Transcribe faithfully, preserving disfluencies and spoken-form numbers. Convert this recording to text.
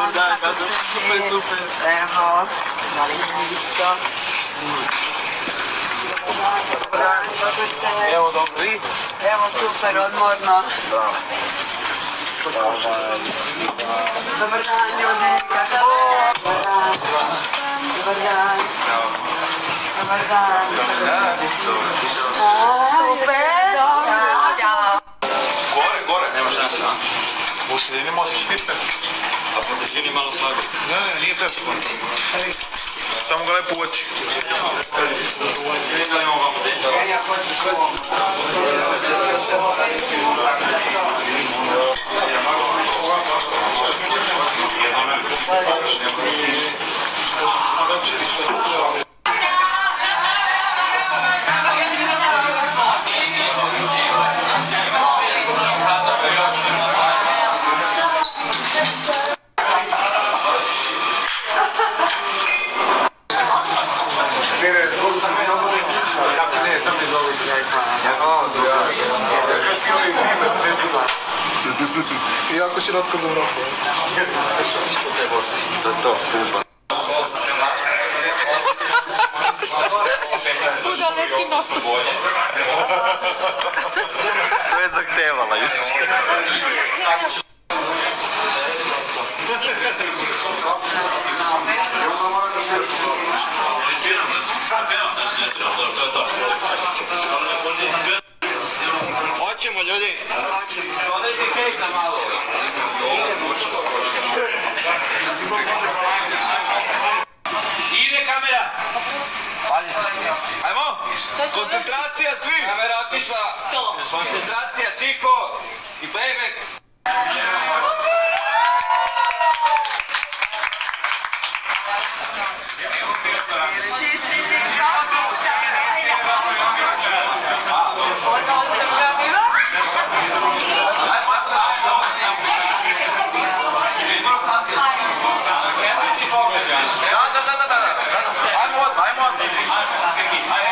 Dobar dan, kako ste? Super, super. Evo, da li mi isto? Dobar dan, kako ste? Evo, dobro, vi? Evo, super, odmorno. Da. Dobar dan, ljudi, kako ste? Dobar dan. Dobar dan. Dobar dan. Dobar dan. Super. Ćao. Gore, gore, nema šanse, a? U sredini možeš pipe. A po težini malo slabije. Ne, ne, nije teško. Samo ga lepo uoči. Jako širotko za Evropu. To je to, kuba. To je zahtevala juče. Hoćemo, ljudi! Odeš i kejk na malo. Ide kamera! Ajmo! Koncentracija svi! Kamera otišla. Koncentracija, tiko i playback! Da, da, da, da, da. Ajmo odmah, ajmo odmah.